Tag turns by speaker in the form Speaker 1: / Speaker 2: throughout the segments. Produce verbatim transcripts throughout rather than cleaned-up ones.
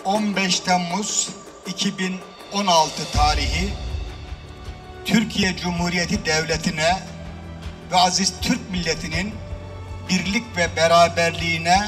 Speaker 1: on beş Temmuz iki bin on altı tarihi Türkiye Cumhuriyeti Devleti'ne ve aziz Türk milletinin birlik ve beraberliğine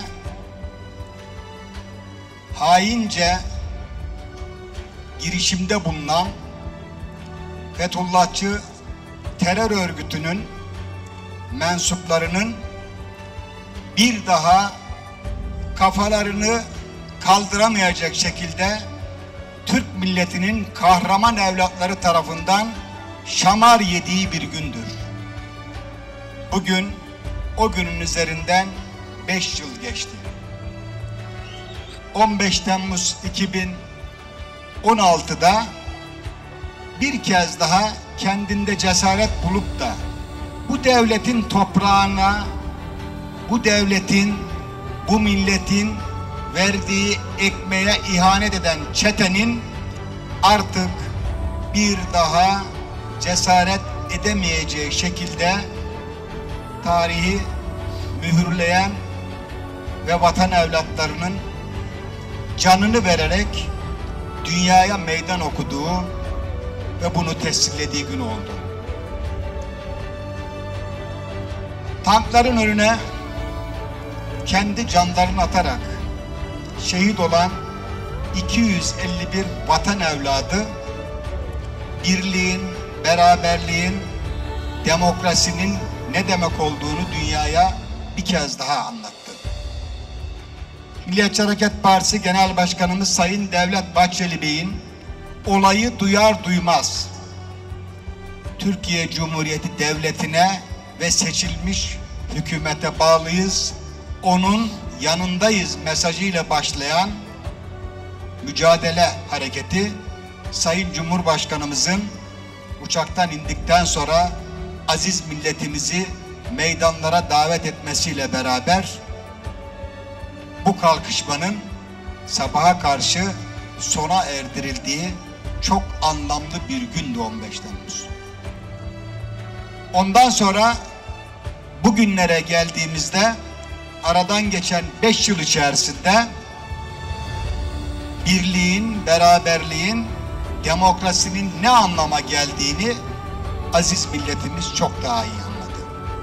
Speaker 1: haince girişimde bulunan Fethullahçı terör örgütünün mensuplarının bir daha kafalarını kaldıramayacak şekilde Türk milletinin kahraman evlatları tarafından şamar yediği bir gündür. Bugün o günün üzerinden beş yıl geçti. on beş Temmuz iki bin on altıda bir kez daha kendinde cesaret bulup da bu devletin toprağına, bu devletin, bu milletin verdiği ekmeğe ihanet eden çetenin artık bir daha cesaret edemeyeceği şekilde tarihi mühürleyen ve vatan evlatlarının canını vererek dünyaya meydan okuduğu ve bunu tescillediği gün oldu. Tankların önüne kendi canlarını atarak şehit olan iki yüz elli bir vatan evladı birliğin, beraberliğin, demokrasinin ne demek olduğunu dünyaya bir kez daha anlattı. Milliyetçi Hareket Partisi Genel Başkanımız Sayın Devlet Bahçeli Bey'in olayı duyar duymaz Türkiye Cumhuriyeti Devleti'ne ve seçilmiş hükümete bağlıyız, onun yanındayız mesajıyla başlayan mücadele hareketi Sayın Cumhurbaşkanımızın uçaktan indikten sonra aziz milletimizi meydanlara davet etmesiyle beraber bu kalkışmanın sabaha karşı sona erdirildiği çok anlamlı bir gündü on beş Temmuz. Ondan sonra bugünlere geldiğimizde aradan geçen beş yıl içerisinde birliğin, beraberliğin, demokrasinin ne anlama geldiğini aziz milletimiz çok daha iyi anladı.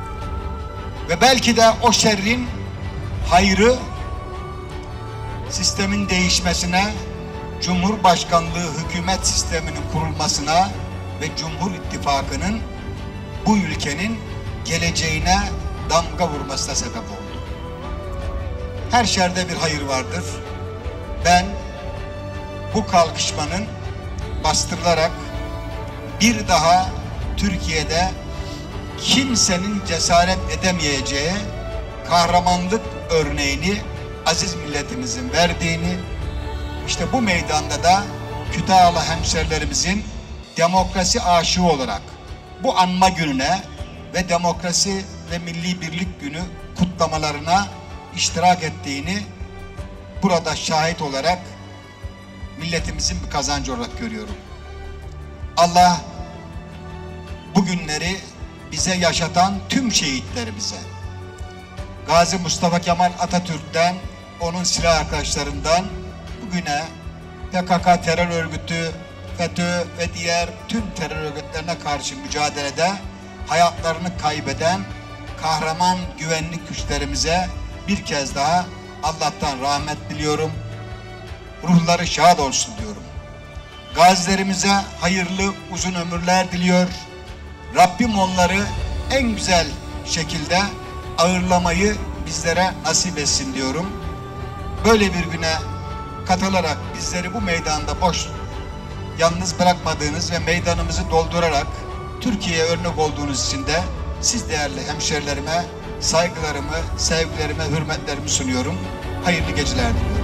Speaker 1: Ve belki de o şerrin hayrı sistemin değişmesine, Cumhurbaşkanlığı hükümet sisteminin kurulmasına ve Cumhur İttifakı'nın bu ülkenin geleceğine damga vurmasına sebep oldu. Her şerde bir hayır vardır. Ben bu kalkışmanın bastırılarak bir daha Türkiye'de kimsenin cesaret edemeyeceği kahramanlık örneğini aziz milletimizin verdiğini, işte bu meydanda da Kütahyalı hemşerilerimizin demokrasi aşığı olarak bu anma gününe ve demokrasi ve milli birlik günü kutlamalarına iştirak ettiğini burada şahit olarak milletimizin bir kazancı olarak görüyorum. Allah bu günleri bize yaşatan tüm şehitlerimize, Gazi Mustafa Kemal Atatürk'ten, onun silah arkadaşlarından bugüne P K K terör örgütü, FETÖ ve diğer tüm terör örgütlerine karşı mücadelede hayatlarını kaybeden kahraman güvenlik güçlerimize bir kez daha Allah'tan rahmet diliyorum. Ruhları şad olsun diyorum. Gazilerimize hayırlı uzun ömürler diliyor. Rabbim onları en güzel şekilde ağırlamayı bizlere nasip etsin diyorum. Böyle bir güne katılarak bizleri bu meydanda boş, yalnız bırakmadığınız ve meydanımızı doldurarak Türkiye'ye örnek olduğunuz için de siz değerli hemşerilerime saygılarımı, sevgilerimi, hürmetlerimi sunuyorum. Hayırlı geceler diliyorum.